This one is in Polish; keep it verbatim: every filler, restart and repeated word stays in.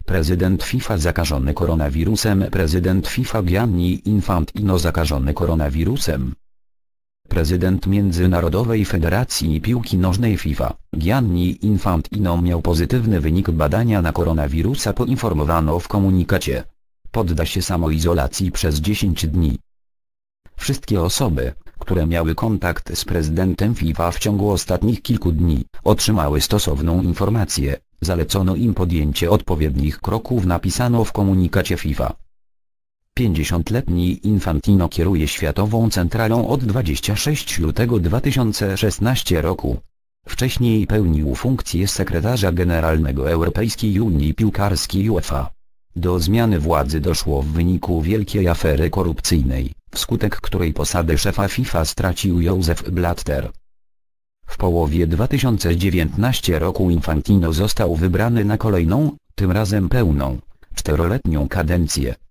Prezydent FIFA zakażony koronawirusem. Prezydent FIFA Gianni Infantino zakażony koronawirusem. Prezydent Międzynarodowej Federacji Piłki Nożnej FIFA, Gianni Infantino miał pozytywny wynik badania na koronawirusa, poinformowano w komunikacie. Podda się samoizolacji przez dziesięć dni. Wszystkie osoby, które miały kontakt z prezydentem FIFA w ciągu ostatnich kilku dni, otrzymały stosowną informację, zalecono im podjęcie odpowiednich kroków, napisano w komunikacie FIFA. pięćdziesięcioletni Infantino kieruje Światową Centralą od dwudziestego szóstego lutego dwa tysiące szesnastego roku. Wcześniej pełnił funkcję sekretarza generalnego Europejskiej Unii Piłkarskiej UEFA. Do zmiany władzy doszło w wyniku wielkiej afery korupcyjnej, wskutek której posadę szefa FIFA stracił Joseph Blatter. W połowie dwa tysiące dziewiętnastego roku Infantino został wybrany na kolejną, tym razem pełną, czteroletnią kadencję.